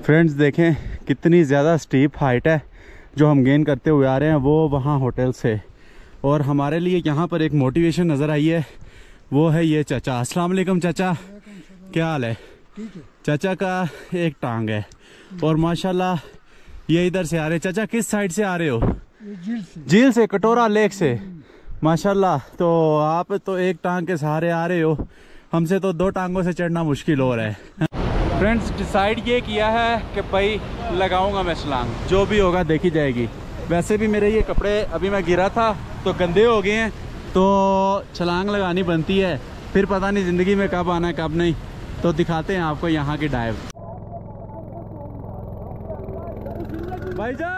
Friends देखें कितनी ज़्यादा स्टीप हाइट है जो हम गेन करते हुए आ रहे हैं वो वहाँ होटल से। और हमारे लिए यहाँ पर एक मोटिवेशन नज़र आई है, वो है ये चाचा। अस्सलाम वालेकुम चाचा, क्या हाल है? ठीक है। चाचा का एक टांग है और माशाल्लाह ये इधर से आ रहे। चाचा किस साइड से आ रहे हो? झील से, कटोरा लेक से। माशाल्लाह, तो आप तो एक टांग के सहारे आ रहे हो, हमसे तो दो टांगों से चढ़ना मुश्किल हो रहा है। फ्रेंड्स डिसाइड ये किया है कि भाई लगाऊंगा मैं छलांग, जो भी होगा देखी जाएगी। वैसे भी मेरे ये कपड़े अभी मैं गिरा था तो गंदे हो गए हैं, तो छलांग लगानी बनती है। फिर पता नहीं ज़िंदगी में कब आना है कब नहीं, तो दिखाते हैं आपको यहाँ की डाइव। भाईजान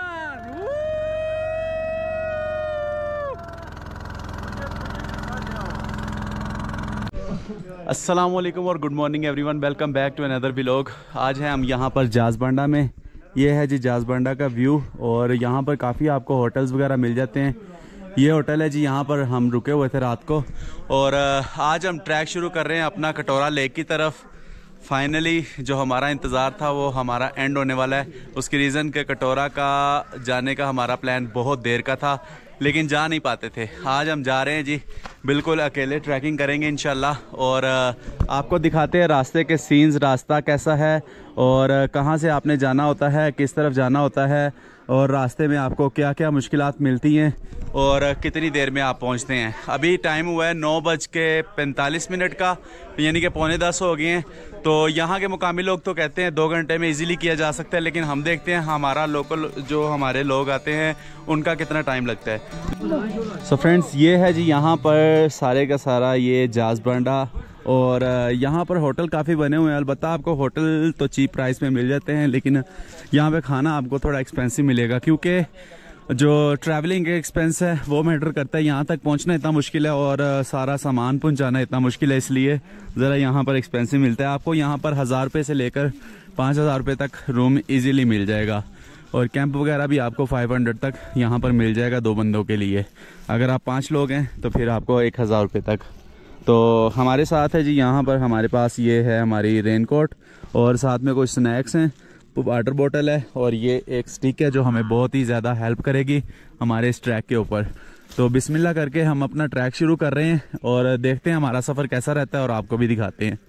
अस्सलाम वालेकुम और good morning everyone, welcome back to another vlog. आज है हम यहाँ पर जाज बांडा में। ये है जी जाज बांडा का व्यू और यहाँ पर काफ़ी आपको होटल्स वगैरह मिल जाते हैं। ये होटल है जी, यहाँ पर हम रुके हुए थे रात को और आज हम ट्रैक शुरू कर रहे हैं अपना कटोरा लेक की तरफ। फाइनली जो हमारा इंतज़ार था वो हमारा एंड होने वाला है। उसकी रीज़न के कटोरा का जाने का हमारा प्लान बहुत देर का था लेकिन जा नहीं पाते थे। आज हम जा रहे हैं जी, बिल्कुल अकेले ट्रैकिंग करेंगे इंशाल्लाह और आपको दिखाते हैं रास्ते के सीन्स, रास्ता कैसा है और कहाँ से आपने जाना होता है, किस तरफ जाना होता है और रास्ते में आपको क्या क्या मुश्किलात मिलती हैं और कितनी देर में आप पहुंचते हैं। अभी टाइम हुआ है 9:45 का, यानी कि 9:45 हो गए हैं। तो यहाँ के मुकामी लोग तो कहते हैं 2 घंटे में इजीली किया जा सकता है, लेकिन हम देखते हैं हमारा लोकल जो हमारे लोग आते हैं उनका कितना टाइम लगता है। सो फ्रेंड्स ये है जी यहाँ पर सारे का सारा ये जाज बांडा और यहाँ पर होटल काफ़ी बने हुए हैं। अलबत्ता आपको होटल तो चीप प्राइस में मिल जाते हैं, लेकिन यहाँ पे खाना आपको थोड़ा एक्सपेंसिव मिलेगा क्योंकि जो ट्रैवलिंग का एक्सपेंस है वो मैटर करता है। यहाँ तक पहुँचना इतना मुश्किल है और सारा सामान पहुँचाना इतना मुश्किल है, इसलिए ज़रा यहाँ पर एक्सपेंसिव मिलता है। आपको यहाँ पर 1000 रुपये से लेकर 5000 रुपये तक रूम इजीली मिल जाएगा और कैंप वगैरह भी आपको 500 तक यहाँ पर मिल जाएगा 2 बंदों के लिए। अगर आप 5 लोग हैं तो फिर आपको 1000 रुपये तक। तो हमारे साथ है जी यहाँ पर हमारे पास ये है हमारी रेनकोट और साथ में कुछ स्नैक्स हैं, वाटर बोतल है और ये एक स्टिक है जो हमें बहुत ही ज़्यादा हेल्प करेगी हमारे इस ट्रैक के ऊपर। तो बिस्मिल्लाह करके हम अपना ट्रैक शुरू कर रहे हैं और देखते हैं हमारा सफ़र कैसा रहता है और आपको भी दिखाते हैं।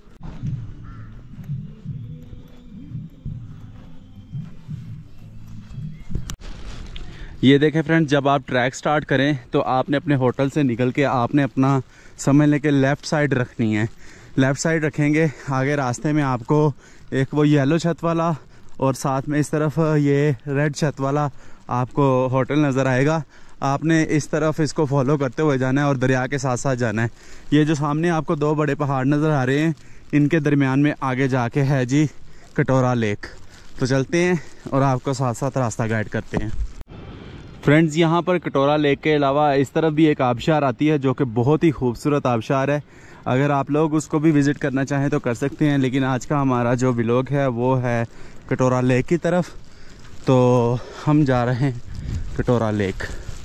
ये देखें फ्रेंड्स, जब आप ट्रैक स्टार्ट करें तो आपने अपने होटल से निकल के आपने अपना समझ लें कि लेफ़्ट साइड रखनी है। लेफ़्ट साइड रखेंगे, आगे रास्ते में आपको एक वो येलो छत वाला और साथ में इस तरफ ये रेड छत वाला आपको होटल नज़र आएगा। आपने इस तरफ इसको फॉलो करते हुए जाना है और दरिया के साथ साथ जाना है। ये जो सामने आपको 2 बड़े पहाड़ नज़र आ रहे हैं, इनके दरमियान में आगे जाके है जी कटोरा लेक। तो चलते हैं और आपको साथ साथ रास्ता गाइड करते हैं। फ्रेंड्स यहाँ पर कटोरा लेक के अलावा इस तरफ भी एक आबशार आती है जो कि बहुत ही खूबसूरत आबशार है। अगर आप लोग उसको भी विज़िट करना चाहें तो कर सकते हैं, लेकिन आज का हमारा जो व्लॉग है वो है कटोरा लेक की तरफ। तो हम जा रहे हैं कटोरा लेक।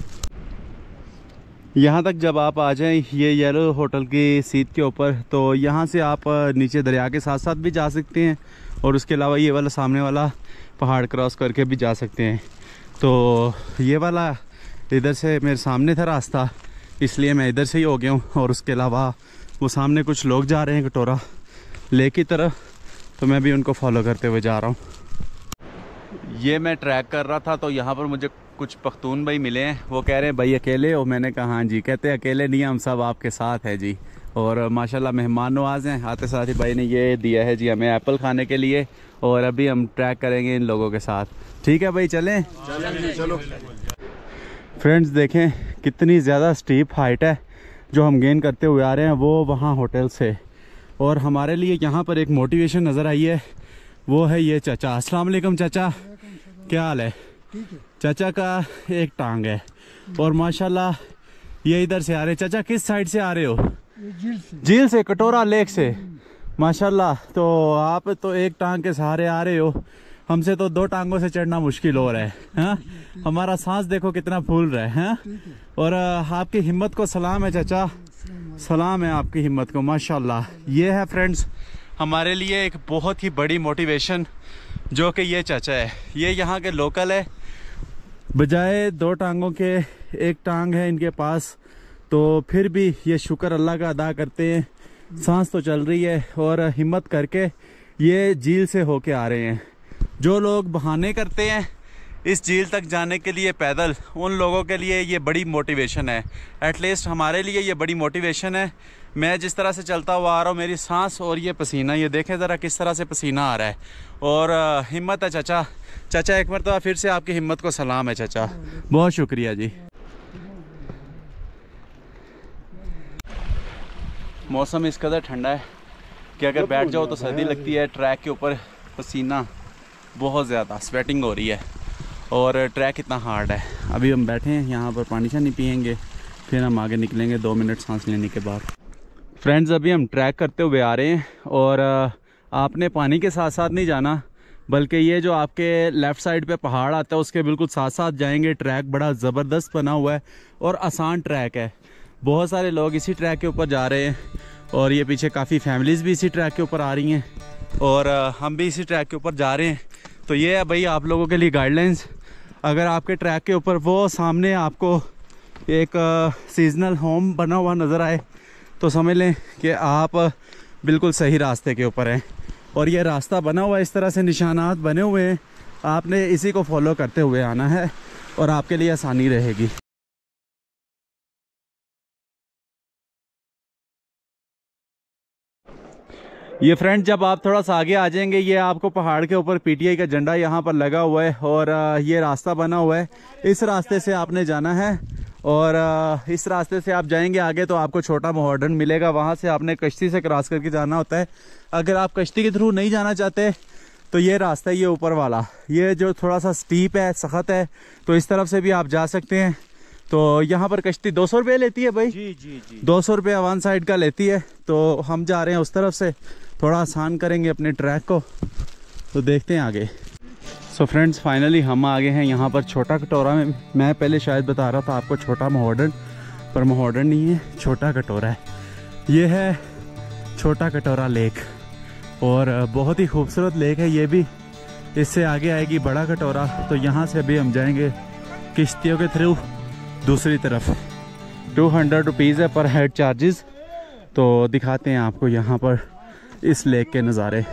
यहाँ तक जब आप आ जाएं ये येलो होटल की सीट के ऊपर, तो यहाँ से आप नीचे दरिया के साथ साथ भी जा सकते हैं और उसके अलावा ये वाला सामने वाला पहाड़ क्रॉस करके भी जा सकते हैं। तो ये वाला इधर से मेरे सामने था रास्ता, इसलिए मैं इधर से ही हो गया हूँ और उसके अलावा वो सामने कुछ लोग जा रहे हैं कटोरा लेक की तरफ, तो मैं भी उनको फॉलो करते हुए जा रहा हूँ। ये मैं ट्रैक कर रहा था तो यहाँ पर मुझे कुछ पख्तून भाई मिले हैं। वो कह रहे हैं भाई अकेले हो? मैंने कहा हाँ जी। कहते हैं अकेले नहीं, हम सब आपके साथ हैं जी। और माशाल्लाह मेहमान नवाज हैं। आते साथ ही भाई ने ये दिया है जी हमें एप्पल खाने के लिए और अभी हम ट्रैक करेंगे इन लोगों के साथ। ठीक है भाई, चलें? चलो। फ्रेंड्स देखें कितनी ज़्यादा स्टीप हाइट है जो हम गेन करते हुए आ रहे हैं वो वहाँ होटल से। और हमारे लिए यहाँ पर एक मोटिवेशन नज़र आई है, वो है ये चाचा। अस्सलाम वालेकुम चाचा, क्या हाल है? ठीक है। चाचा का एक टांग है और माशाल्लाह ये इधर से आ रहे। चाचा किस साइड से आ रहे हो? झील से, कटोरा लेक से। माशाल्लाह, तो आप तो एक टांग के सहारे आ रहे हो, हमसे तो 2 टांगों से चढ़ना मुश्किल हो रहा है। हाँ, हमारा सांस देखो कितना फूल रहा है। हाँ? और आपकी हिम्मत को सलाम है चाचा, सलाम है आपकी हिम्मत को, माशाल्लाह। ये है फ्रेंड्स हमारे लिए एक बहुत ही बड़ी मोटिवेशन, जो कि ये चाचा है। ये यहाँ के लोकल है, बजाय 2 टांगों के 1 टांग है इनके पास, तो फिर भी ये शुक्र अल्लाह का अदा करते हैं, सांस तो चल रही है और हिम्मत करके ये झील से होके आ रहे हैं। जो लोग बहाने करते हैं इस झील तक जाने के लिए पैदल, उन लोगों के लिए ये बड़ी मोटिवेशन है। एटलीस्ट हमारे लिए ये बड़ी मोटिवेशन है। मैं जिस तरह से चलता हुआ आ रहा हूँ, मेरी सांस और ये पसीना, ये देखें ज़रा किस तरह से पसीना आ रहा है। और हिम्मत है चाचा। चाचा एक मरतबा फिर से आपकी हिम्मत को सलाम है चाचा, बहुत शुक्रिया जी। मौसम इस कदर ठंडा है कि अगर बैठ जाओ तो सर्दी लगती है। ट्रैक के ऊपर पसीना बहुत ज़्यादा, स्वेटिंग हो रही है और ट्रैक इतना हार्ड है। अभी हम बैठे हैं यहाँ पर, पानी शानी पियेंगे, फिर हम आगे निकलेंगे 2 मिनट सांस लेने के बाद। फ्रेंड्स, अभी हम ट्रैक करते हुए आ रहे हैं और आपने पानी के साथ साथ नहीं जाना, बल्कि ये जो आपके लेफ़्ट साइड पे पहाड़ आता है उसके बिल्कुल साथ साथ जाएंगे। ट्रैक बड़ा ज़बरदस्त बना हुआ है और आसान ट्रैक है। बहुत सारे लोग इसी ट्रैक के ऊपर जा रहे हैं और ये पीछे काफ़ी फैमिलीज़ भी इसी ट्रैक के ऊपर आ रही हैं और हम भी इसी ट्रैक के ऊपर जा रहे हैं। तो ये है भाई आप लोगों के लिए गाइडलाइंस। अगर आपके ट्रैक के ऊपर वो सामने आपको एक सीजनल होम बना हुआ नज़र आए तो समझ लें कि आप बिल्कुल सही रास्ते के ऊपर हैं। और ये रास्ता बना हुआ है, इस तरह से निशानात बने हुए हैं, आपने इसी को फॉलो करते हुए आना है और आपके लिए आसानी रहेगी। ये फ्रेंड, जब आप थोड़ा सा आगे आ जाएंगे, ये आपको पहाड़ के ऊपर पीटीआई का झंडा यहाँ पर लगा हुआ है और ये रास्ता बना हुआ है। इस रास्ते से आपने जाना है और इस रास्ते से आप जाएंगे आगे तो आपको छोटा मोहर्डन मिलेगा, वहाँ से आपने कश्ती से क्रॉस करके जाना होता है। अगर आप कश्ती के थ्रू नहीं जाना चाहते तो ये रास्ता है, ये ऊपर वाला, ये जो थोड़ा सा स्टीप है, सख्त है, तो इस तरफ से भी आप जा सकते हैं। तो यहाँ पर कश्ती 200 रुपये लेती है भाई। जी 200 रुपये वन साइड का लेती है। तो हम जा रहे हैं उस तरफ से, थोड़ा आसान करेंगे अपने ट्रैक को, तो देखते हैं आगे। सो फ्रेंड्स, फाइनली हम आ गए हैं यहाँ पर छोटा कटोरा में। मैं पहले शायद बता रहा था आपको छोटा मोहर्डन, पर मोहर्डन नहीं है, छोटा कटोरा है। ये है छोटा कटोरा लेक और बहुत ही खूबसूरत लेक है ये भी। इससे आगे आएगी बड़ा कटोरा, तो यहाँ से अभी हम जाएंगे किश्तियों के थ्रू दूसरी तरफ। 200 रुपीज़ है पर हेड चार्जेस। तो दिखाते हैं आपको यहाँ पर इस लेक के नज़ारे।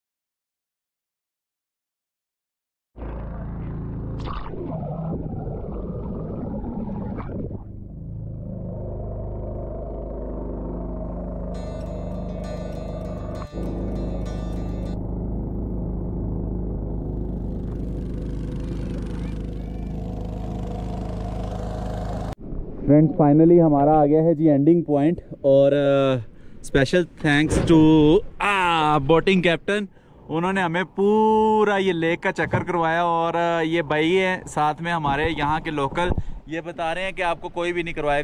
फ्रेंड्स, फाइनली हमारा आ गया है जी एंडिंग पॉइंट और special thanks to boating captain. उन्होंने हमें पूरा ये लेक का चक्कर करवाया और ये भाई है साथ में हमारे यहाँ के लोकल, ये बता रहे हैं कि आपको कोई भी नहीं करवाएगा।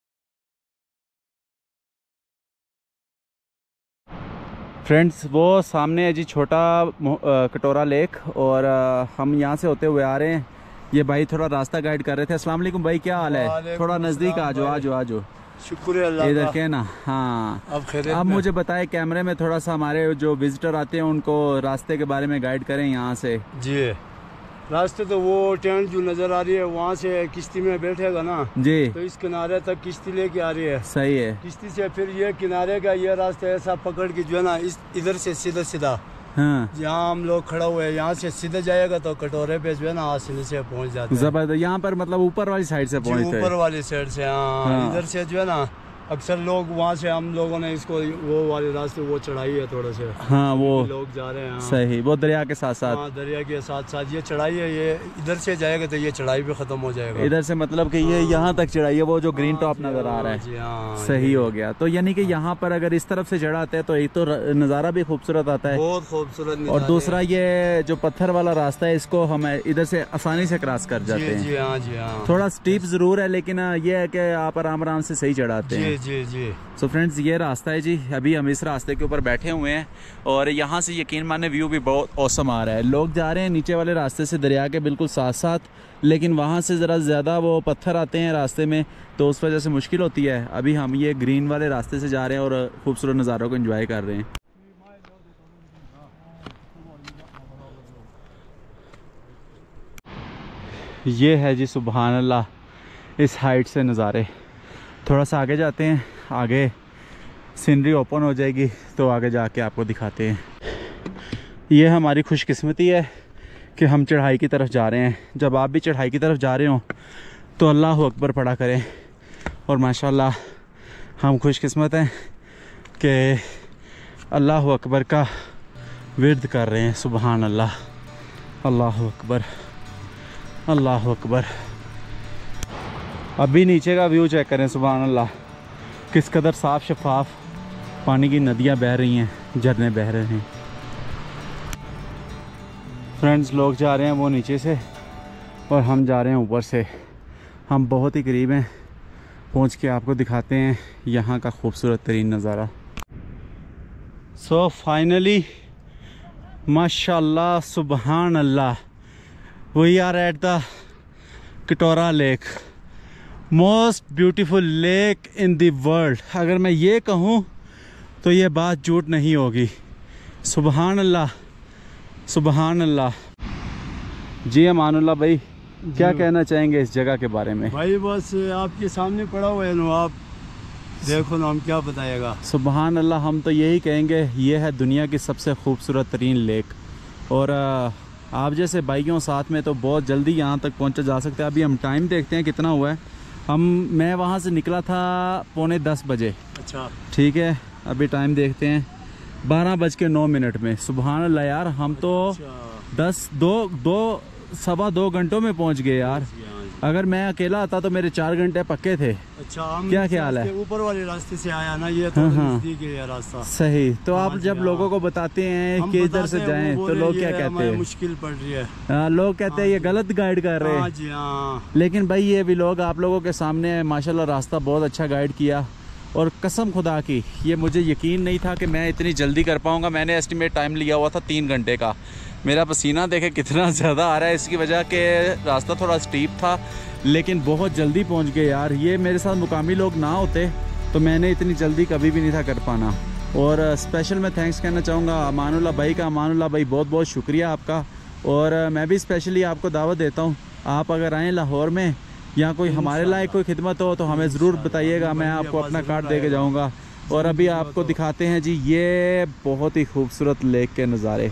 फ्रेंड्स, वो सामने है जी छोटा कटोरा लेक और हम यहाँ से होते हुए आ रहे हैं। ये भाई थोड़ा रास्ता गाइड कर रहे थे। अस्सलाम वालेकुम भाई, क्या हाल है? थोड़ा नज़दीक आ जाओ। शुक्र अल्लाह का। इधर के ना। हाँ, अब मुझे बताएं, कैमरे में थोड़ा सा हमारे जो विजिटर आते हैं उनको रास्ते के बारे में गाइड करें यहाँ से। जी, रास्ते तो वो टेंट जो नजर आ रही है वहाँ से किश्ती में बैठेगा ना जी, तो इस किनारे तक किश्ती लेके आ रही है। सही है। किश्ती से फिर ये किनारे का ये रास्ता ऐसा पकड़ के जो है ना, इस इधर से सीधा हाँ, जहाँ हम लोग खड़ा हुए हैं यहाँ से सीधे जाएगा तो कटोरे पे जो है ना आसानी से पहुँच जाते हैं। जबरदस्त। यहाँ पर मतलब ऊपर वाली साइड से पहुँचते हैं। ऊपर वाली साइड से। हाँ, इधर से जो है ना अक्सर लोग वहाँ से, हम लोगों ने इसको वो वाले रास्ते वो चढ़ाई है थोड़ा से। हाँ, वो लोग जा रहे हैं। सही, वो दरिया के साथ साथ। हाँ, दरिया के साथ साथ ये चढ़ाई है। ये इधर से जाएगा तो ये चढ़ाई भी खत्म हो जाएगा। इधर से मतलब कि ये यहाँ तक चढ़ाई है, वो जो ग्रीन टॉप नजर आ रहा है। जी हाँ, सही हो गया। तो यानी कि यहाँ पर अगर इस तरफ से चढ़ाते हैं तो एक तो नज़ारा भी खूबसूरत आता है, बहुत खूबसूरत, और दूसरा ये जो पत्थर वाला रास्ता है इसको हम इधर से आसानी से क्रॉस कर जाते हैं। जी हाँ, जी हाँ। थोड़ा स्टीप जरूर है लेकिन ये है कि आप आराम से सही चढ़ाते हैं। जी जी जी। सो फ्रेंड्स, ये रास्ता है जी। अभी हम इस रास्ते के ऊपर बैठे हुए हैं और यहाँ से यकीन माने व्यू भी बहुत औसम आ रहा है। लोग जा रहे हैं नीचे वाले रास्ते से दरिया के बिल्कुल साथ साथ, लेकिन वहाँ से ज़रा ज़्यादा वो पत्थर आते हैं रास्ते में, तो उस वजह से मुश्किल होती है। अभी हम ये ग्रीन वाले रास्ते से जा रहे हैं और खूबसूरत नज़ारों को एंजॉय कर रहे हैं। ये है जी सुबहान अल्लाह इस हाइट से नज़ारे। थोड़ा सा आगे जाते हैं, आगे सीनरी ओपन हो जाएगी तो आगे जाके आपको दिखाते हैं। ये हमारी खुशकिस्मती है कि हम चढ़ाई की तरफ जा रहे हैं। जब आप भी चढ़ाई की तरफ जा रहे हो तो अल्लाह अकबर पढ़ा करें। और माशाल्लाह हम खुशकिस्मत हैं कि अल्लाह अकबर का विर्द कर रहे हैं। सुबहान अल्लाह, अल्लाह अकबर, अल्लाह अकबर। अभी नीचे का व्यू चेक करें, सुबहान अल्लाह, किस कदर साफ़ शफाफ पानी की नदियाँ बह रही हैं, झरने बह रहे हैं। फ्रेंड्स, लोग जा रहे हैं वो नीचे से और हम जा रहे हैं ऊपर से। हम बहुत ही करीब हैं, पहुंच के आपको दिखाते हैं यहाँ का खूबसूरत तरीन नज़ारा। सो फाइनली माशाल्लाह सुबहान अल्लाह, we are at the Katora lake, most beautiful lake in the world. अगर मैं ये कहूँ तो ये बात झूठ नहीं होगी। सुबहान अल्लाह, सुबहान अल्लाह। जी अमानुल्लाह भाई, क्या कहना चाहेंगे इस जगह के बारे में? भाई बस आपके सामने पड़ा हुआ है ना, आप देखो ना, हम क्या बताएगा। सुबहान अल्लाह, हम तो यही कहेंगे ये है दुनिया की सबसे खूबसूरत तरीन लेक। और आप जैसे बाइकों साथ में तो बहुत जल्दी यहाँ तक पहुँचा जा सकता है। अभी हम टाइम देखते हैं कितना हुआ है। मैं वहाँ से निकला था 9:45 बजे। अच्छा ठीक है, अभी टाइम देखते हैं 12:09 में। सुबहान अल्लाह यार, हम तो 2 घंटों में पहुँच गए यार। अगर मैं अकेला आता तो मेरे 4 घंटे पक्के थे। अच्छा, क्या ख्याल है? ऊपर वाले रास्ते से आया ना, ये तो नजदीक है रास्ता। सही। तो आप जब लोगों को बताते हैं कि इधर से जाएं तो लोग क्या कहते हैं? मुश्किल पड़ रही है। लोग कहते हैं ये गलत गाइड कर रहे हैं। लेकिन भाई ये भी लोग आप लोगों के सामने माशाल्लाह रास्ता बहुत अच्छा गाइड किया। और कसम खुदा की ये मुझे यकीन नहीं था कि मैं इतनी जल्दी कर पाऊँगा। मैंने एस्टिमेट टाइम लिया हुआ था 3 घंटे का। मेरा पसीना देखे कितना ज़्यादा आ रहा है, इसकी वजह के रास्ता थोड़ा स्टीप था, लेकिन बहुत जल्दी पहुंच गए यार। ये मेरे साथ मुकामी लोग ना होते तो मैंने इतनी जल्दी कभी भी नहीं था कर पाना। और स्पेशल मैं थैंक्स कहना चाहूँगा अमानुल्लाह भाई का। अमानुल्लाह भाई बहुत बहुत शुक्रिया आपका। और मैं भी स्पेशली आपको दावत देता हूँ, आप अगर आएँ लाहौर में या कोई हमारे लायक कोई खिदमत हो तो हमें ज़रूर बताइएगा, मैं आपको अपना कार्ड दे के जाऊँगा। और अभी आपको दिखाते हैं जी ये बहुत ही खूबसूरत लेक के नज़ारे।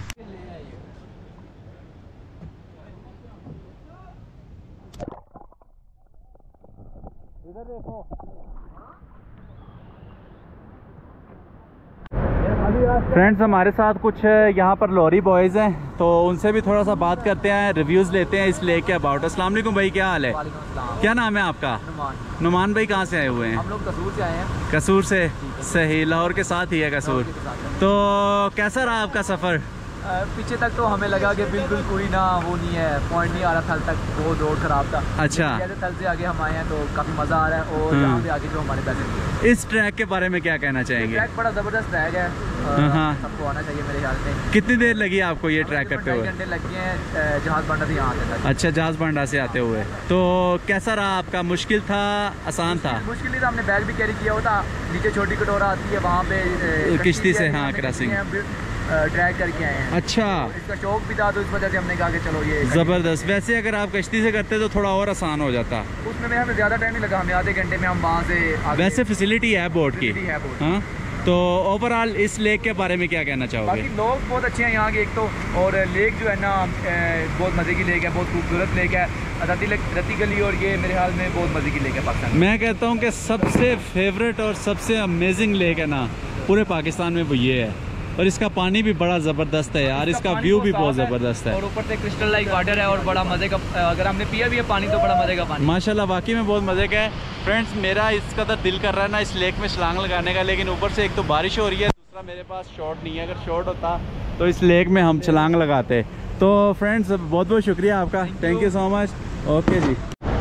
फ्रेंड्स, हमारे साथ कुछ यहाँ पर लॉरी बॉयज़ हैं, तो उनसे भी थोड़ा सा बात करते हैं, रिव्यूज़ लेते हैं इस लेक के अबाउट। अस्सलाम वालेकुम भाई, क्या हाल है? क्या नाम है आपका? नुमान भाई। कहाँ से आए हुए हैं? हम लोग कसूर से आए हैं। कसूर से? सही, लाहौर के साथ ही है कसूर। तो कैसा रहा आपका सफ़र? पीछे तक तो हमें लगा कि बिल्कुल कोई ना वो नहीं है, पॉइंट नहीं आ रहा, थल तक बहुत रोड खराब था। अच्छा। थल से आगे हम आए हैं तो काफ़ी मज़ा आ रहा है। और यहाँ पे आगे जो हमारे पैसे। इस ट्रैक के बारे में क्या कहना चाहेंगे? ट्रैक बड़ा ज़बरदस्त ट्रैक है, सबको आना चाहिए मेरे ख्याल से। कितनी देर लगी आपको ये ट्रैक करते हुए? 2 घंटे लग गए हैं जहाज़ बांडा से यहाँ आते तक। अच्छा, जहाज बांडा से आते हुए। तो कैसा रहा आपका? मुश्किल था, आसान था? मुश्किल ही था, हमने बैग भी कैरी किया हुआ था। नीचे छोटी कटोरा आती है, वहाँ पे किश्ती से हाँ क्रॉसिंग ड्रैग करके आए हैं। अच्छा, तो इसका शौक भी था तो इस वजह से हमने कहा कि चलो ये ज़बरदस्त। वैसे अगर आप कश्ती से करते तो थोड़ा और आसान हो जाता। उसमें हमें ज़्यादा टाइम नहीं लगा, हमें आधे घंटे में हम वहाँ से वैसे फैसिलिटी है बोट की। हाँ, तो ओवरऑल इस लेक के बारे में क्या कहना चाहोगे? बाकी लोग बहुत अच्छे हैं यहाँ के एक तो, और लेक जो है ना बहुत मज़े की लेक है, बहुत खूबसूरत लेक है। रती गली और ये मेरे ख्याल में बहुत मज़े की लेक है पाकिस्तान। मैं कहता हूँ कि सबसे फेवरेट और सबसे अमेजिंग लेक है ना पूरे पाकिस्तान में वो ये है। और इसका पानी भी बड़ा ज़बरदस्त है यार, इसका व्यू भी बहुत ज़बरदस्त है। और ऊपर से क्रिस्टल लाइक वाटर है और बड़ा मज़े का, अगर हमने पिया भी है पानी तो बड़ा मज़े का पानी माशाल्लाह, वाकई में बहुत मज़े का है। फ्रेंड्स, मेरा इस कदर दिल कर रहा है ना इस लेक में छलांग लगाने का, लेकिन ऊपर से एक तो बारिश हो रही है, दूसरा मेरे पास शॉट नहीं है। अगर शॉट होता तो इस लेक में हम छलांग लगाते। तो फ्रेंड्स, बहुत बहुत शुक्रिया आपका, thank you so much. Okay जी।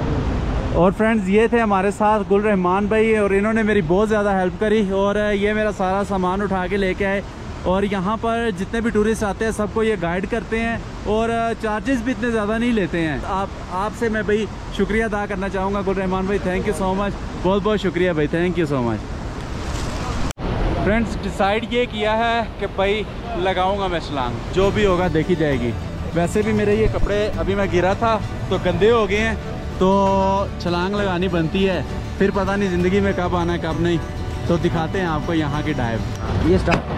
और फ्रेंड्स, ये थे हमारे साथ गुल रहमान भाई, और इन्होंने मेरी बहुत ज़्यादा हेल्प करी और ये मेरा सारा सामान उठा के लेके आए। और यहाँ पर जितने भी टूरिस्ट आते हैं सबको ये गाइड करते हैं और चार्जेस भी इतने ज़्यादा नहीं लेते हैं। आपसे मैं भाई शुक्रिया अदा करना चाहूँगा गुल रहमान भाई, थैंक यू सो मच, बहुत बहुत शुक्रिया भाई, thank you so much. Friends, decide ये किया है कि भाई लगाऊंगा मैं छलांग, जो भी होगा देखी जाएगी। वैसे भी मेरे ये कपड़े अभी मैं गिरा था तो गंदे हो गए हैं, तो छलांग लगानी बनती है, फिर पता नहीं ज़िंदगी में कब आना है कब नहीं। तो दिखाते हैं आपको यहाँ की डाइव। ये स्टार्ट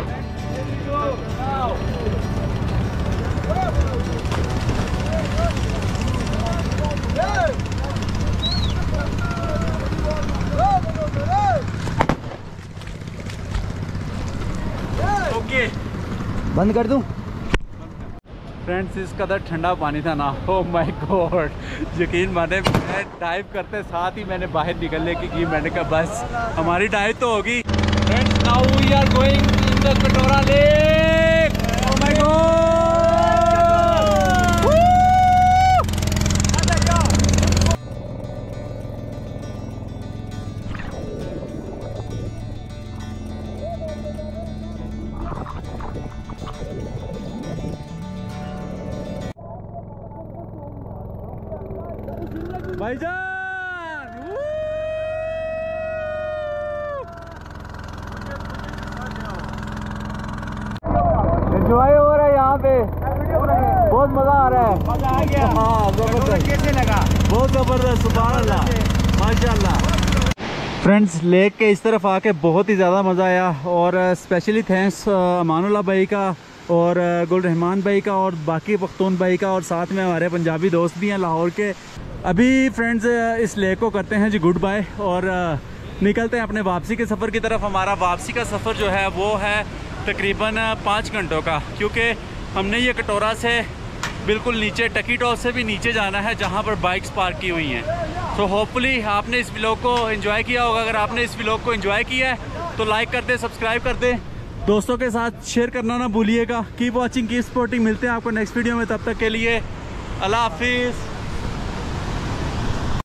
ओके बंद कर दूं? फ्रेंड्स, इस कदर ठंडा पानी था ना, ओ माय गॉड, यकीन माने मैं डाइव करते साथ ही मैंने बाहर निकलने की मैंने कहा बस हमारी डाइव तो होगी। Friends, now we are going in the Katora lake. Oh my god, भाईजान एंजॉय हो रहा है यहाँ पे, बहुत मजा आ रहा है। मजा आ गया। हाँ जबरदस्त, कैसे लगा? बहुत जबरदस्त, सुभान अल्लाह, माशाल्लाह। फ्रेंड्स, लेक के इस तरफ आके बहुत ही ज़्यादा मज़ा आया और स्पेशली थैंक्स अमानुल्लाह भाई का और गुल रहमान भाई का और बाकी पख्तून भाई का, और साथ में हमारे पंजाबी दोस्त भी हैं लाहौर के। अभी फ्रेंड्स इस लेक को करते हैं जी गुड बाय और निकलते हैं अपने वापसी के सफ़र की तरफ। हमारा वापसी का सफ़र जो है वो है तकरीबन 5 घंटों का, क्योंकि हमने ये कटोरा से बिल्कुल नीचे टकी टॉप से भी नीचे जाना है जहाँ पर बाइक्स पार्क की हुई हैं। तो होपफुली आपने इस व्लॉग को एंजॉय किया होगा। अगर आपने इस व्लॉग को एंजॉय किया है तो लाइक कर दें, सब्सक्राइब कर दें, दोस्तों के साथ शेयर करना ना भूलिएगा। Keep watching, keep supporting. मिलते हैं आपको नेक्स्ट वीडियो में, तब तक के लिए अल्लाह हाफिज़।